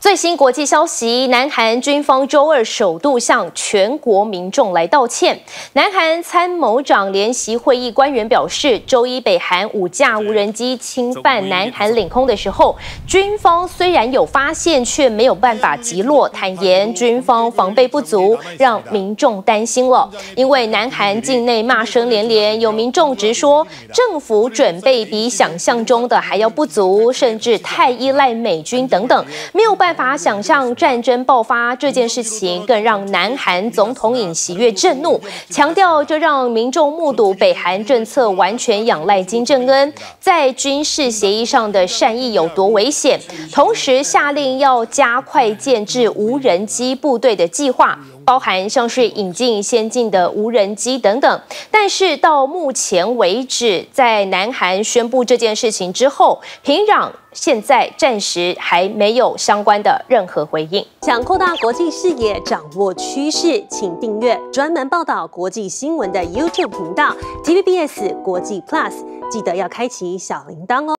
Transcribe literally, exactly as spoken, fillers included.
最新国际消息，南韩军方周二首度向全国民众来道歉。南韩参谋长联席会议官员表示，周一北韩五架无人机侵犯南韩领空的时候，军方虽然有发现，却没有办法击落，坦言军方防备不足，让民众担心了。因为南韩境内骂声连连，有民众直说政府准备比想象中的还要不足，甚至太依赖美军等等，没有办法。办法想象战争爆发这件事情，更让南韩总统尹锡悦震怒，强调这让民众目睹北韩政策完全仰赖金正恩在军事协议上的善意有多危险，同时下令要加快建制无人机部队的计划。包含像是引进先进的无人机等等，但是到目前为止，在南韩宣布这件事情之后，平壤现在暂时还没有相关的任何回应。 想扩大国际视野，掌握趋势，请订阅专门报道国际新闻的 YouTube 频道 T V B S 国际 Plus， 记得要开启小铃铛哦。